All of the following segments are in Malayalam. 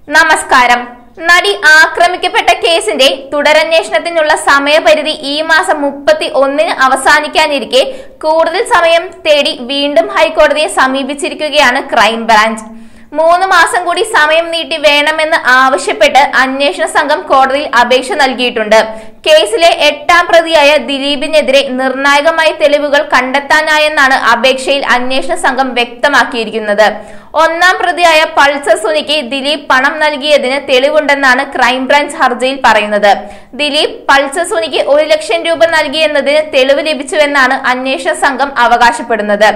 നമസ്കാരം. നടി ആക്രമിക്കപ്പെട്ട കേസിന്റെ തുടരന്വേഷണത്തിനുള്ള സമയപരിധി ഈ മാസം 31-ന് അവസാനിക്കാനിരിക്കെ കൂടുതൽ സമയം തേടി വീണ്ടും ഹൈക്കോടതിയെ സമീപിച്ചിരിക്കുകയാണ് ക്രൈംബ്രാഞ്ച്. 3 മാസം കൂടി സമയം നീട്ടി വേണമെന്ന് ആവശ്യപ്പെട്ട് അന്വേഷണ സംഘം കോടതിയിൽ അപേക്ഷ നൽകിയിട്ടുണ്ട്. കേസിലെ 8ാം പ്രതിയായ ദിലീപിനെതിരെ നിർണായകമായ തെളിവുകൾ കണ്ടെത്താനായെന്നാണ് അപേക്ഷയിൽ അന്വേഷണ സംഘം വ്യക്തമാക്കിയിരിക്കുന്നത്. 1ാം പ്രതിയായ പൾസർ സുനിക്ക് ദിലീപ് പണം നൽകിയതിന് തെളിവുണ്ടെന്നാണ് ക്രൈംബ്രാഞ്ച് ഹർജിയിൽ പറയുന്നത്. ദിലീപ് പൾസർ സുനിക്ക് 1 ലക്ഷം രൂപ നൽകിയെന്നതിന് തെളിവ് ലഭിച്ചുവെന്നാണ് അന്വേഷണ സംഘം അവകാശപ്പെടുന്നത്.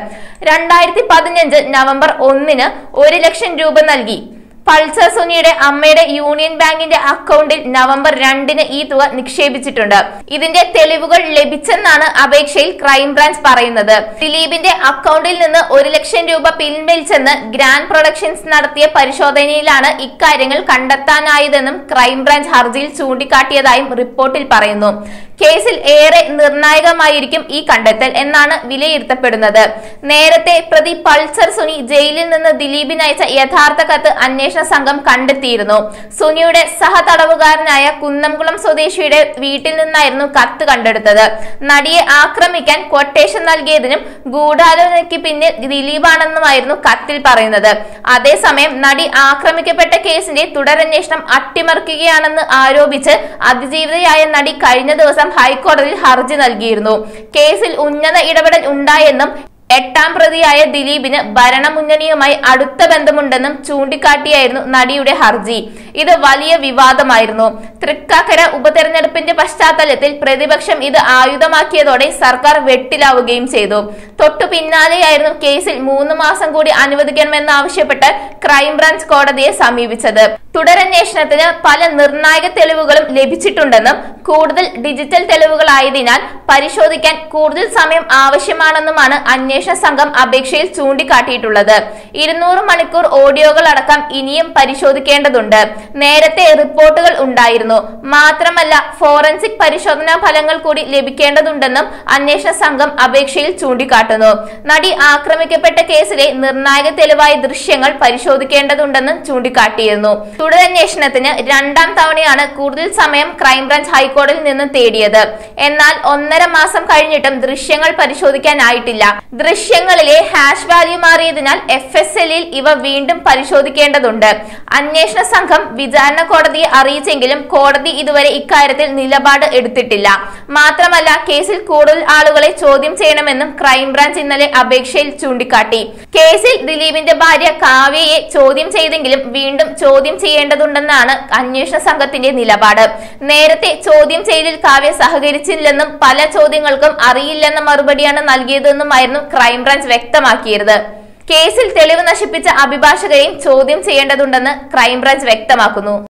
2015 നവംബർ 1-ന് 1 ലക്ഷം രൂപ നൽകി. പൾസർ സുനിയുടെ അമ്മയുടെ യൂണിയൻ ബാങ്കിന്റെ അക്കൗണ്ടിൽ നവംബർ 2-ന് ഈ തുക നിക്ഷേപിച്ചിട്ടുണ്ട്. ഇതിന്റെ തെളിവുകൾ ലഭിച്ചെന്നാണ് അപേക്ഷയിൽ ക്രൈംബ്രാഞ്ച് പറയുന്നത്. ദിലീപിന്റെ അക്കൗണ്ടിൽ നിന്ന് 1 ലക്ഷം രൂപ പിൻവലിച്ചെന്ന് ഗ്രാൻഡ് പ്രൊഡക്ഷൻസ് നടത്തിയ പരിശോധനയിലാണ് ഇക്കാര്യങ്ങൾ കണ്ടെത്താനായതെന്നും ക്രൈംബ്രാഞ്ച് ഹർജിയിൽ ചൂണ്ടിക്കാട്ടിയതായും റിപ്പോർട്ടിൽ പറയുന്നു. കേസിൽ ഏറെ നിർണായകമായിരിക്കും ഈ കണ്ടെത്തൽ എന്നാണ് വിലയിരുത്തപ്പെടുന്നത്. നേരത്തെ പ്രതി പൾസർ സുനി ജയിലിൽ നിന്ന് ദിലീപിനയച്ച യഥാർത്ഥ കത്ത് അന്വേഷണ സംഘം കണ്ടെത്തിയിരുന്നു. സുനിയുടെ സഹതടവുകാരനായ കുന്നംകുളം സ്വദേശിയുടെ വീട്ടിൽ നിന്നായിരുന്നു കത്ത് കണ്ടെടുത്തത്. നടിയെ ആക്രമിക്കാൻ ക്വട്ടേഷൻ നൽകിയതിനും ഗൂഢാലോചനയ്ക്ക് പിന്നിൽ ദിലീപാണെന്നുമായിരുന്നു കത്തിൽ പറയുന്നത്. അതേസമയം നടി ആക്രമിക്കപ്പെട്ട കേസിന്റെ തുടരന്വേഷണം അട്ടിമറിക്കുകയാണെന്ന് ആരോപിച്ച് അതിജീവിതയായ നടി കഴിഞ്ഞ ദിവസം ഹൈക്കോടതിയിൽ ഹർജി നൽകിയിരുന്നു. കേസിൽ ഉന്നത ഇടപെടൽ ഉണ്ടായെന്നും 8ാം പ്രതിയായ ദിലീപിന് ഭരണമുന്നണിയുമായി അടുത്ത ബന്ധമുണ്ടെന്നും ചൂണ്ടിക്കാട്ടിയായിരുന്നു നടിയുടെ ഹർജി. ഇത് വലിയ വിവാദമായിരുന്നു. തൃക്കാക്കര ഉപതെരഞ്ഞെടുപ്പിന്റെ പശ്ചാത്തലത്തിൽ പ്രതിപക്ഷം ഇത് ആയുധമാക്കിയതോടെ സർക്കാർ വെട്ടിലാവുകയും ചെയ്തു. തൊട്ടു പിന്നാലെയായിരുന്നു കേസിൽ 3 മാസം കൂടി അനുവദിക്കണമെന്നാവശ്യപ്പെട്ട് ക്രൈംബ്രാഞ്ച് കോടതിയെ സമീപിച്ചത്. തുടരന്വേഷണത്തിന് പല നിർണായക തെളിവുകളും ലഭിച്ചിട്ടുണ്ടെന്നും കൂടുതൽ ഡിജിറ്റൽ തെളിവുകളായതിനാൽ പരിശോധിക്കാൻ കൂടുതൽ സമയം ആവശ്യമാണെന്നുമാണ് അന്വേഷണ സംഘം അപേക്ഷയിൽ ചൂണ്ടിക്കാട്ടിയിട്ടുള്ളത്. 200 മണിക്കൂർ ഓഡിയോകൾ അടക്കം ഇനിയും പരിശോധിക്കേണ്ടതുണ്ട്. നേരത്തെ റിപ്പോർട്ടുകൾ ഉണ്ടായിരുന്നു. മാത്രമല്ല ഫോറൻസിക് പരിശോധനാ ഫലങ്ങൾ കൂടി ലഭിക്കേണ്ടതുണ്ടെന്നും അന്വേഷണ സംഘം അപേക്ഷയിൽ ചൂണ്ടിക്കാട്ടുന്നു. നടി ആക്രമിക്കപ്പെട്ട കേസിലെ നിർണായക തെളിവായ ദൃശ്യങ്ങൾ പരിശോധിക്കേണ്ടതുണ്ടെന്നും ചൂണ്ടിക്കാട്ടിയിരുന്നു. തുടരന്വേഷണത്തിന് 2ാം തവണയാണ് കൂടുതൽ സമയം ക്രൈംബ്രാഞ്ച് ഹൈക്കോടതിയിൽ നിന്ന് തേടിയത്. എന്നാൽ 1.5 മാസം കഴിഞ്ഞിട്ടും ദൃശ്യങ്ങൾ പരിശോധിക്കാനായിട്ടില്ല. ദൃശ്യങ്ങളിലെ ഹാഷ് വാല്യൂ മാറിയതിനാൽ FSLൽ ഇവ വീണ്ടും പരിശോധിക്കേണ്ടതുണ്ട്. അന്വേഷണ സംഘം വിചാരണ കോടതിയെ അറിയിച്ചെങ്കിലും കോടതി ഇതുവരെ ഇക്കാര്യത്തിൽ നിലപാട് എടുത്തിട്ടില്ല. മാത്രമല്ല കേസിൽ കൂടുതൽ ആളുകളെ ചോദ്യം ചെയ്യണമെന്നും ക്രൈംബ്രാഞ്ച് ഇന്നലെ അപേക്ഷയിൽ ചൂണ്ടിക്കാട്ടി. കേസിൽ ദിലീപിന്റെ ഭാര്യ കാവ്യയെ ചോദ്യം ചെയ്തെങ്കിലും വീണ്ടും ചോദ്യം ചെയ്യേണ്ടതുണ്ടെന്നാണ് അന്വേഷണ സംഘത്തിന്റെ നിലപാട്. നേരത്തെ ചോദ്യം ചെയ്യലിൽ കാവ്യ സഹകരിച്ചില്ലെന്നും പല ചോദ്യങ്ങൾക്കും അറിയില്ലെന്ന മറുപടിയാണ് നൽകിയതെന്നുമായിരുന്നു ക്രൈംബ്രാഞ്ച് വ്യക്തമാക്കിയത്. കേസിൽ തെളിവ് നശിപ്പിച്ച അഭിഭാഷകരെയും ചോദ്യം ചെയ്യേണ്ടതുണ്ടെന്ന് ക്രൈംബ്രാഞ്ച് വ്യക്തമാക്കുന്നു.